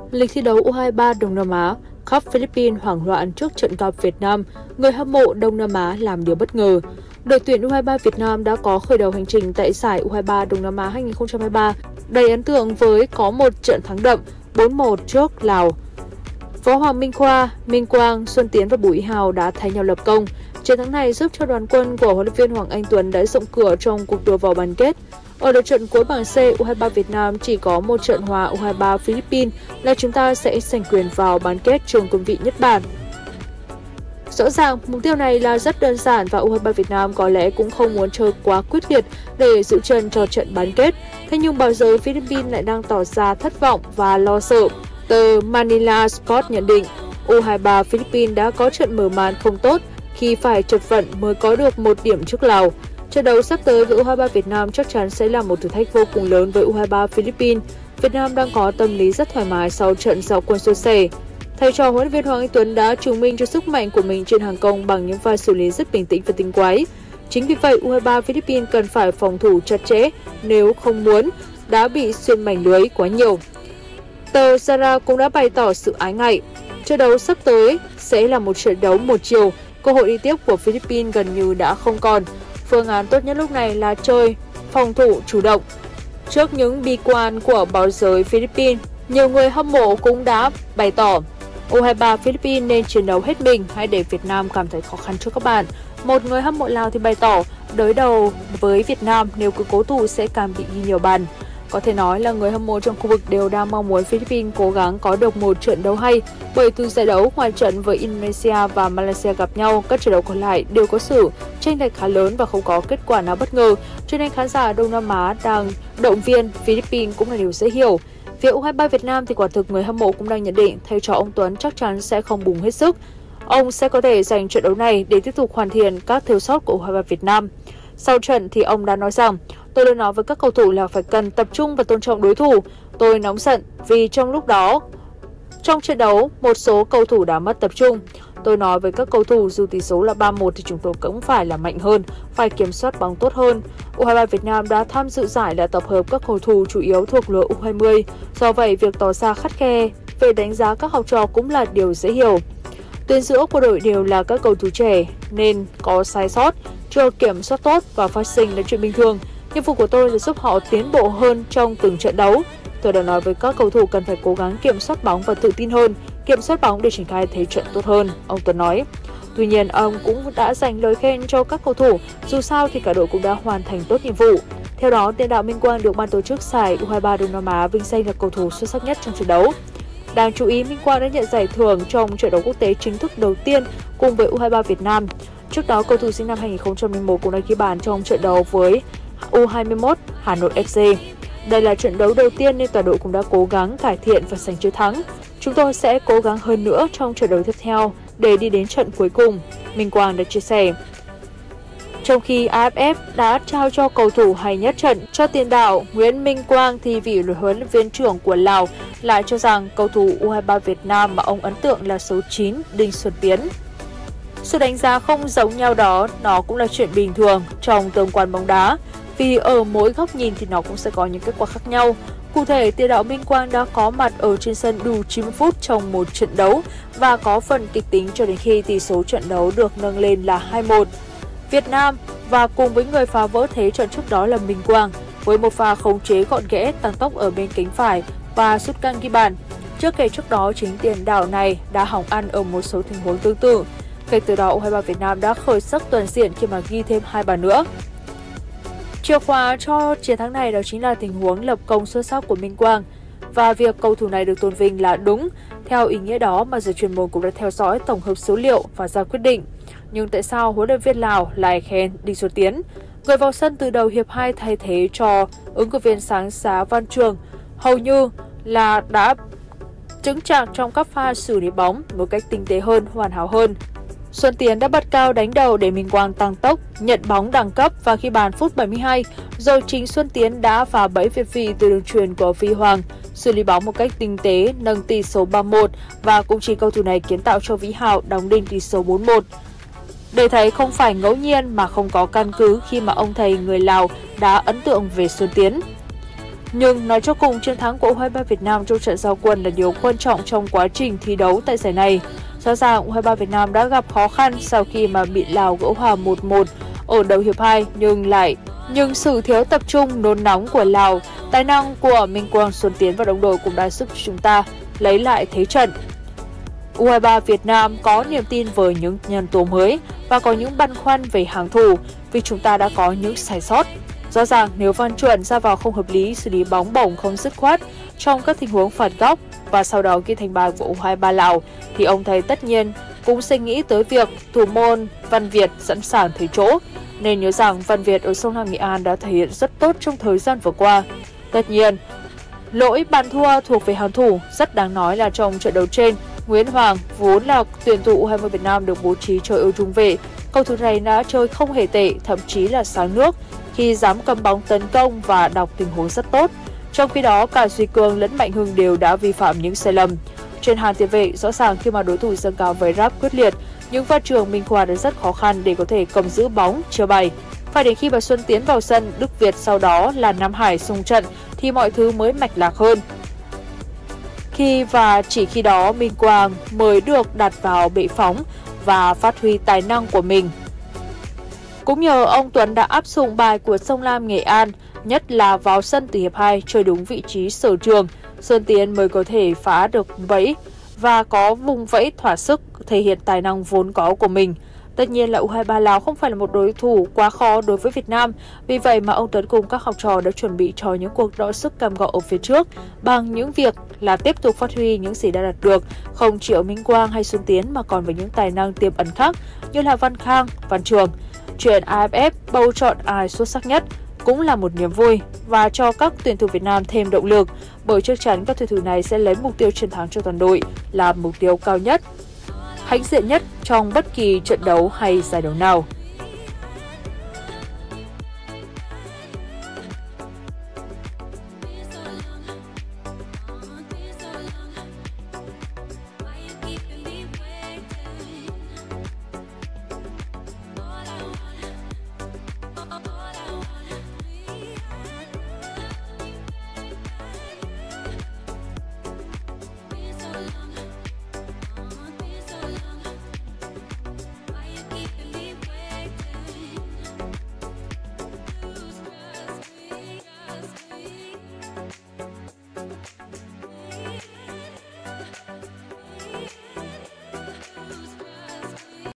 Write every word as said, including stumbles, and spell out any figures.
Lịch thi đấu U hai ba Đông Nam Á, khắp Philippines hoảng loạn trước trận gặp Việt Nam, người hâm mộ Đông Nam Á làm điều bất ngờ. Đội tuyển U hai ba Việt Nam đã có khởi đầu hành trình tại giải U hai ba Đông Nam Á hai nghìn không trăm hai mươi ba đầy ấn tượng với có một trận thắng đậm bốn một trước Lào. Võ Hoàng Minh Khoa, Minh Quang, Xuân Tiến và Bùi Ý Hào đã thay nhau lập công. Chiến thắng này giúp cho đoàn quân của huấn luyện viên Hoàng Anh Tuấn đã rộng cửa trong cuộc đua vào bán kết. Ở lượt trận cuối bảng C, U hai ba Việt Nam chỉ có một trận hòa U hai ba Philippines là chúng ta sẽ giành quyền vào bán kết chung cương vị Nhật Bản. Rõ ràng, mục tiêu này là rất đơn giản và U hai ba Việt Nam có lẽ cũng không muốn chơi quá quyết liệt để giữ chân cho trận bán kết. Thế nhưng báo giới Philippines lại đang tỏ ra thất vọng và lo sợ. Tờ Manila Sport nhận định U hai ba Philippines đã có trận mở màn không tốt khi phải chật vật mới có được một điểm trước Lào. Trận đấu sắp tới với U hai ba Việt Nam chắc chắn sẽ là một thử thách vô cùng lớn với U hai ba Philippines. Việt Nam đang có tâm lý rất thoải mái sau trận giao quân suôn sẻ. Thầy trò huấn luyện viên Hoàng Anh Tuấn đã chứng minh cho sức mạnh của mình trên hàng công bằng những pha xử lý rất bình tĩnh và tinh quái. Chính vì vậy, U hai ba Philippines cần phải phòng thủ chặt chẽ nếu không muốn đã bị xuyên mảnh lưới quá nhiều. Tờ Zara cũng đã bày tỏ sự ái ngại. Trận đấu sắp tới sẽ là một trận đấu một chiều, cơ hội đi tiếp của Philippines gần như đã không còn. Phương án tốt nhất lúc này là chơi phòng thủ chủ động. Trước những bi quan của báo giới Philippines, nhiều người hâm mộ cũng đã bày tỏ U hai ba Philippines nên chiến đấu hết mình, hãy để Việt Nam cảm thấy khó khăn trước các bạn. Một người hâm mộ Lào thì bày tỏ đối đầu với Việt Nam nếu cứ cố thủ sẽ càng bị ghi nhiều bàn. Có thể nói là người hâm mộ trong khu vực đều đang mong muốn Philippines cố gắng có được một trận đấu hay, bởi từ giải đấu ngoài trận với Indonesia và Malaysia gặp nhau, các trận đấu còn lại đều có sự chênh lệch khá lớn và không có kết quả nào bất ngờ, cho nên khán giả Đông Nam Á đang động viên Philippines cũng là điều dễ hiểu. Phía U hai ba Việt Nam thì quả thực người hâm mộ cũng đang nhận định thầy trò ông Tuấn chắc chắn sẽ không bùng hết sức. Ông sẽ có thể dành trận đấu này để tiếp tục hoàn thiện các thiếu sót của U hai ba Việt Nam. Sau trận thì ông đã nói rằng, tôi đã nói với các cầu thủ là phải cần tập trung và tôn trọng đối thủ. Tôi nóng giận vì trong lúc đó, trong trận đấu, một số cầu thủ đã mất tập trung. Tôi nói với các cầu thủ dù tỷ số là ba một thì chúng tôi cũng phải là mạnh hơn, phải kiểm soát bóng tốt hơn. U hai ba Việt Nam đã tham dự giải là tập hợp các cầu thủ chủ yếu thuộc lứa U hai mươi. Do vậy, việc tỏ ra khắt khe về đánh giá các học trò cũng là điều dễ hiểu. Tuyến giữa của đội đều là các cầu thủ trẻ nên có sai sót, chưa kiểm soát tốt và phát sinh là chuyện bình thường. Nhiệm vụ của tôi là giúp họ tiến bộ hơn trong từng trận đấu. Tôi đã nói với các cầu thủ cần phải cố gắng kiểm soát bóng và tự tin hơn, kiểm soát bóng để triển khai thế trận tốt hơn, ông Tuấn nói. Tuy nhiên, ông cũng đã dành lời khen cho các cầu thủ, dù sao thì cả đội cũng đã hoàn thành tốt nhiệm vụ. Theo đó, tiền đạo Minh Quang được ban tổ chức giải U hai ba Đông Nam Á vinh danh là cầu thủ xuất sắc nhất trong trận đấu. Đáng chú ý, Minh Quang đã nhận giải thưởng trong trận đấu quốc tế chính thức đầu tiên cùng với U hai ba Việt Nam. Trước đó, cầu thủ sinh năm hai nghìn không trăm lẻ một cũng đã ghi bàn trong trận đấu với U hai mươi mốt Hà Nội ép xê. Đây là trận đấu đầu tiên nên toàn đội cũng đã cố gắng cải thiện và giành chiến thắng. Chúng tôi sẽ cố gắng hơn nữa trong trận đấu tiếp theo để đi đến trận cuối cùng, Minh Quang đã chia sẻ. Trong khi a ép ép đã trao cho cầu thủ hay nhất trận cho tiền đạo Nguyễn Minh Quang thì vị huấn luyện viên trưởng của Lào lại cho rằng cầu thủ U hai ba Việt Nam mà ông ấn tượng là số chín Đinh Xuân Tiến. Sự đánh giá không giống nhau đó, nó cũng là chuyện bình thường trong tương quan bóng đá, vì ở mỗi góc nhìn thì nó cũng sẽ có những kết quả khác nhau. Cụ thể, tiền đạo Minh Quang đã có mặt ở trên sân đủ chín mươi phút trong một trận đấu và có phần kịch tính cho đến khi tỷ số trận đấu được nâng lên là hai một. Việt Nam và cùng với người phá vỡ thế trận trước đó là Minh Quang với một pha khống chế gọn ghẽ tăng tốc ở bên cánh phải và sút căng ghi bàn. Chưa kể trước đó chính tiền đạo này đã hỏng ăn ở một số tình huống tương tự. Kể từ đó, U hai ba Việt Nam đã khởi sắc toàn diện khi mà ghi thêm hai bàn nữa. Chìa khóa cho chiến thắng này đó chính là tình huống lập công xuất sắc của Minh Quang và việc cầu thủ này được tôn vinh là đúng. Theo ý nghĩa đó mà giới chuyên môn cũng đã theo dõi tổng hợp số liệu và ra quyết định. Nhưng tại sao huấn luyện viên Lào lại khen Đinh Xuân Tiến, người vào sân từ đầu hiệp hai thay thế cho ứng cử viên sáng giá Văn Trường, hầu như là đã chứng chạc trong các pha xử lý bóng một cách tinh tế hơn, hoàn hảo hơn. Xuân Tiến đã bật cao đánh đầu để Minh Quang tăng tốc, nhận bóng đẳng cấp và ghi bàn phút bảy mươi hai, rồi chính Xuân Tiến đã phá bẫy việt vị từ đường chuyền của Phi Hoàng, xử lý bóng một cách tinh tế, nâng tỷ số ba một và cũng chỉ cầu thủ này kiến tạo cho Vĩ Hào đóng đinh tỷ số bốn một. Để thấy không phải ngẫu nhiên mà không có căn cứ khi mà ông thầy người Lào đã ấn tượng về Xuân Tiến. Nhưng nói cho cùng, chiến thắng của U hai ba Việt Nam trong trận giao quân là điều quan trọng trong quá trình thi đấu tại giải này. Rõ ràng U hai ba Việt Nam đã gặp khó khăn sau khi mà bị Lào gỡ hòa một một ở đầu hiệp hai, nhưng lại nhưng sự thiếu tập trung nôn nóng của Lào, tài năng của Minh Quang, Xuân Tiến và đồng đội cũng đã giúp chúng ta lấy lại thế trận. U hai ba Việt Nam có niềm tin với những nhân tố mới và có những băn khoăn về hàng thủ vì chúng ta đã có những sai sót. Rõ ràng nếu Văn Chuẩn ra vào không hợp lý, xử lý bóng bổng không dứt khoát trong các tình huống phạt góc và sau đó ghi thành bàn của U hai ba Lào thì ông thầy tất nhiên cũng sẽ nghĩ tới việc thủ môn Văn Việt sẵn sàng thấy chỗ. Nên nhớ rằng Văn Việt ở Sông Lam Nghệ An đã thể hiện rất tốt trong thời gian vừa qua. Tất nhiên, lỗi bàn thua thuộc về hàng thủ. Rất đáng nói là trong trận đấu trên, Nguyễn Hoàng vốn là tuyển thủ U hai ba Việt Nam được bố trí chơi ở trung vệ. Cầu thủ này đã chơi không hề tệ, thậm chí là sáng nước khi dám cầm bóng tấn công và đọc tình huống rất tốt. Trong khi đó, cả Duy Cương lẫn Mạnh Hưng đều đã vi phạm những sai lầm. Trên hàng tiền vệ, rõ ràng khi mà đối thủ dâng cao với ráp quyết liệt, nhưng Văn Trường, Minh Khoa đã rất khó khăn để có thể cầm giữ bóng, chưa bày. Phải đến khi bà Xuân Tiến vào sân, Đức Việt sau đó là Nam Hải xung trận thì mọi thứ mới mạch lạc hơn. Khi và chỉ khi đó Minh Quang mới được đặt vào bệ phóng và phát huy tài năng của mình. Cũng nhờ ông Tuấn đã áp dụng bài của Sông Lam Nghệ An, nhất là vào sân từ hiệp hai chơi đúng vị trí sở trường, Xuân Tiến mới có thể phá được bẫy và có vùng vẫy thỏa sức thể hiện tài năng vốn có của mình. Tất nhiên là U hai ba Lào không phải là một đối thủ quá khó đối với Việt Nam, vì vậy mà ông Tuấn cùng các học trò đã chuẩn bị cho những cuộc đọ sức cam go ở phía trước bằng những việc là tiếp tục phát huy những gì đã đạt được, không chỉ ở Minh Quang hay Xuân Tiến mà còn với những tài năng tiềm ẩn khác như là Văn Khang, Văn Trường. Chuyện a ép ép bầu chọn ai xuất sắc nhất cũng là một niềm vui và cho các tuyển thủ Việt Nam thêm động lực, bởi chắc chắn các tuyển thủ này sẽ lấy mục tiêu chiến thắng cho toàn đội là mục tiêu cao nhất, hãnh diện nhất trong bất kỳ trận đấu hay giải đấu nào.